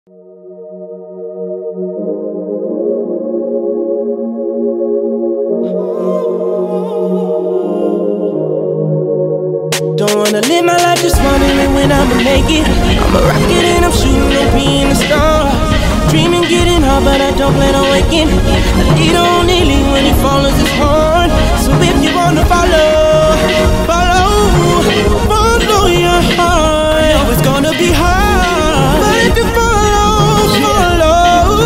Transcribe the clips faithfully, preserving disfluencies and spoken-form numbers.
Don't wanna live my life just wondering when I'ma make it. I'm a rocket and I'm shooting up in the stars. Dreaming getting hard, but I don't plan on waking. A leader only lead when he follows his horn. So if you wanna follow, follow, follow your heart. I know it's gonna be hard, but if you follow, follow.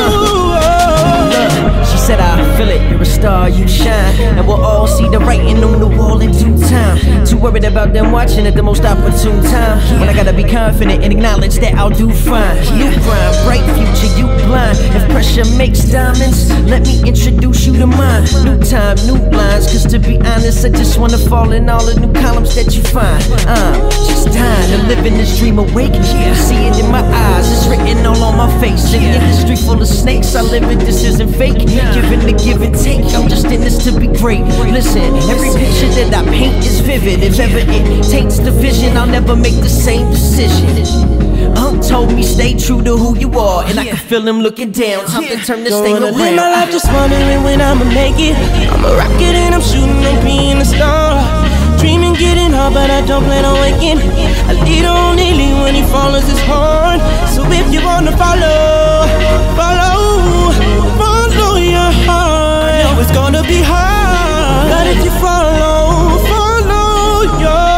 Look, she said I feel it, you're a star, you shine, and we'll all see the writing on the wall in due time. Too worried about them watching at the most opportune time, when I gotta be confident and acknowledge that I'll do fine. New grind, bright future, you blind. If pressure makes diamonds, let me introduce you to mine. New time, new lines, cause to be honest, I just wanna fall in all the new columns that you find. I'm just tired of living this dream awake. You see it in my eyes, it's written all on my face. In the industry full of snakes, I live it, this isn't fake. Giving the give and take, I'm just in this to be great. Listen, every picture that I paint is vivid. If ever it taints the vision, I'll never make the same decision. Unc told me stay true to who you are, and I can feel him looking down. Time to turn this Don't thing wanna around. live my life just wondering when I'ma make it. I'm a rocket and I'm shooting up in the stars. Dreaming getting hard, but I don't plan on waking. A leader only lead when he follows his horn. So if you wanna follow, follow, follow your heart. I know it's gonna be hard, but if you follow, follow your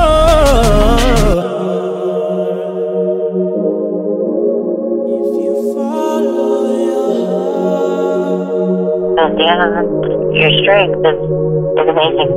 if you follow your At the end of it, your strength is, is amazing.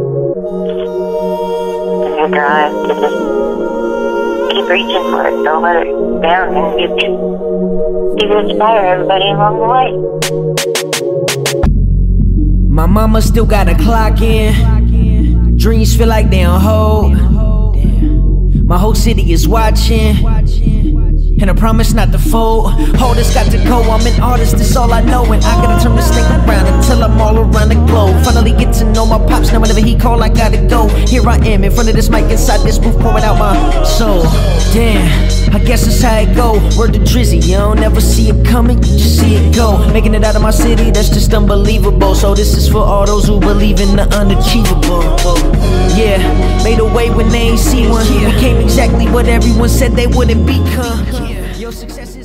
And your drive to just keep reaching for it, don't let it down, and you can, you can inspire everybody along the way. My mama still got a clock in. Dreams feel like they on hold. My whole city is watching, and I promise not to fold. All this got to go, I'm an artist, that's all I know. And I gotta turn this thing around until I'm all around the globe. Finally get to know my pops, now whenever he call I gotta go. Here I am, in front of this mic, inside this booth, pouring out my soul. Damn, I guess that's how it go. Word to Drizzy, you don't ever see it coming, you just see it go. Making it out of my city, that's just unbelievable. So this is for all those who believe in the unachievable. Yeah, made a way when they ain't see one. Became exactly what everyone said they wouldn't become. Your success